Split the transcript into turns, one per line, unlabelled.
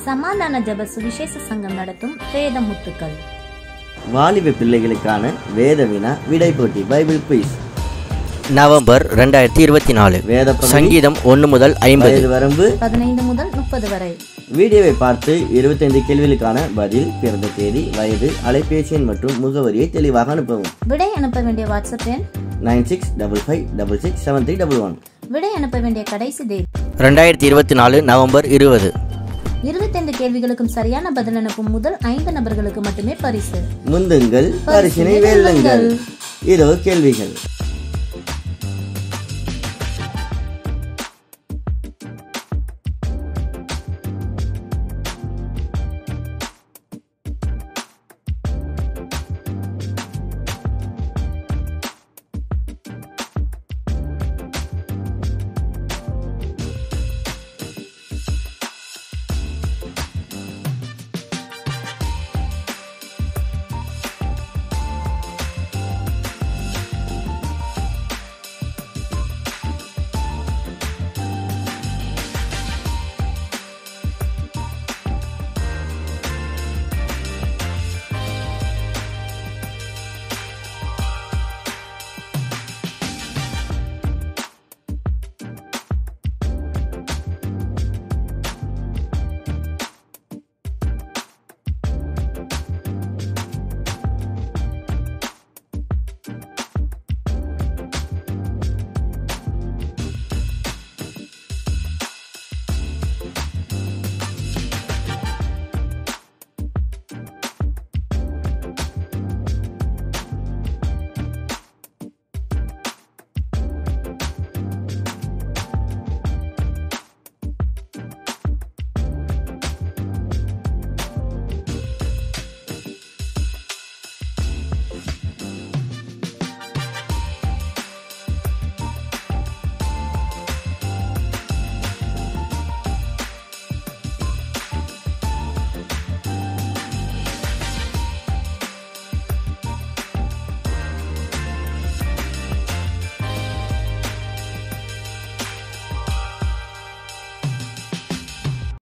சமாதான ஜப சுவிசேஷ சங்கம் நடத்தும் வேத முத்துக்கள்.
வாலிப பிள்ளைகளுக்கான வேத வினா விடை போட்டி பைபிள் குயிஸ்.
நவம்பர் 2024.
வேத
சங்கீதம் 1 முதல் 50.
வரம்பு
15 முதல் 30 வரை.
வீடியோவை பார்த்து 25 கேள்விகளுக்கான பதில், பிறந்த தேதி, வயது, அலைபேசி எண் மற்றும் முகவரியை தெளிவாக அனுப்பவும்.
விடை அனுப்ப வேண்டிய வாட்ஸ்அப் எண்
9655667311.
விடை அனுப்ப வேண்டிய கடைசி தேதி
2024 நவம்பர் 20.
25 கேள்விகளுக்கும் சரியான பதில் அனுப்பும் முதல் 5 நபர்களுக்கு மட்டுமே பரிசு.
முந்துங்கள், பரிசினை வெல்லுங்கள். இதோ கேள்விகள்.